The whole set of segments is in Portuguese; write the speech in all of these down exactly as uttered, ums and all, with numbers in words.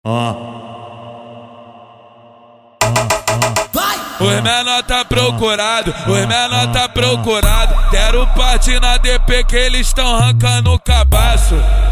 Os menor tá procurado, os menor tá procurado. Quero partir na D P que eles tão arrancando o cabaço.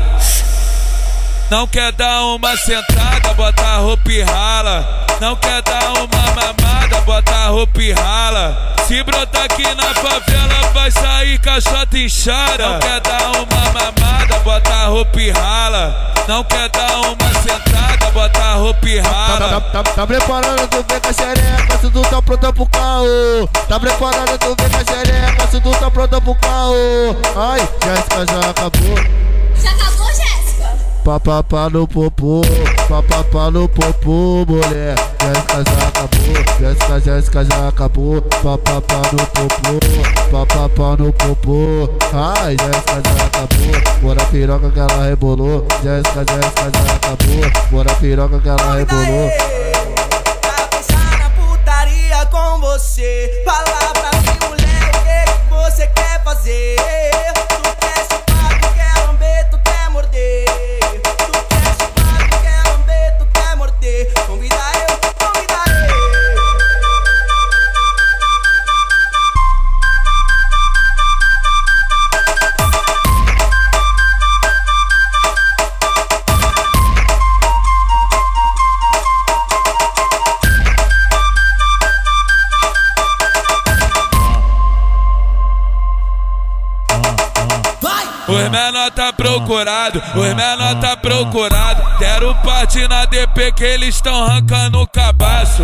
Não quer dar uma sentada, bota a roupa e rala. Não quer dar uma mamada, bota a roupa e rala. Se brotar aqui na favela vai sair caixota inchada. Não quer dar uma mamada, bota a roupa e rala. Não quer dar uma sentada, bota a roupa e rala. Tá, tá, tá, tá preparando, tu vem com a xereca, se tu tá pronta pro caô. Tá preparando, tu vem com a xereca, se tu tá pronta pro caô. Ai, Jéssica já acabou. Já acabou, Jéssica? Papapá no popô, papapá no popô, mulher. Jéssica já acabou, Jéssica, Jéssica já acabou. Papapá no popô, papapá no popô. Ai, Jéssica já acabou. Bora piroca que ela rebolou. Jéssica, Jéssica já acabou. Bora piroca que ela rebolou. Pra pensar na putaria com você. Fala pra mim, mulher, o que, que você quer fazer? Tu quer chupar, tu quer lamber, tu quer morder. Convida eu, convida eu. Os menor tá procurado, os menor tá procurado. Quero partir na D P que eles tão arrancando o cabaço.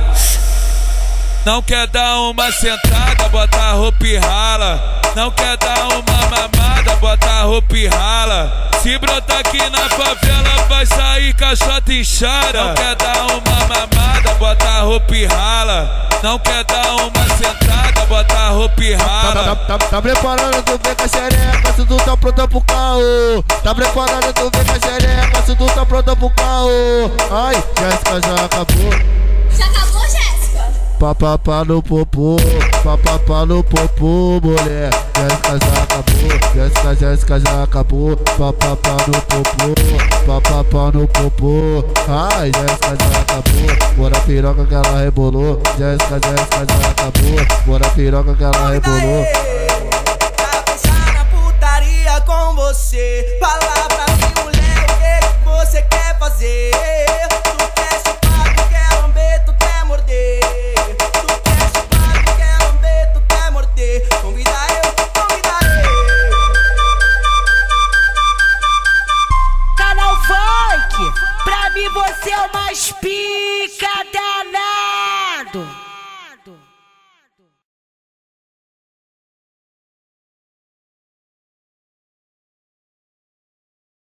Não quer dar uma sentada, bota a roupa e rala. Não quer dar uma mamada, bota a roupa e rala. Se brotar aqui na favela vai sair caixota inchada. Não quer dar uma mamada, bota a roupa e rala. Não quer dar uma sentada, bota a roupa e rala. Tá, tá, tá, tá preparando, tu vem com a xereca, se tu tá pronta pro caô. Tá preparando, tu vem com a xereca, se tu tá pronta pro caô. Ai, Jéssica já acabou. Já acabou, Jéssica? Papapá no popô, papapá no popô, mulher. Jéssica já acabou, Jéssica, Jéssica já acabou. Papapá no popô, papapá no popô. Ai, Jéssica já acabou. Bora piroca que ela rebolou. Jéssica, Jéssica já acabou. Bora piroca que ela rebolou. Pra pensar na putaria com você. Fala pra mim, mulher, o que, que você quer fazer? Tu quer chupar, tu quer lamber, tu quer morder. Convida eu, convida eu. Canal Funk, pra mim você é o mais pica danado.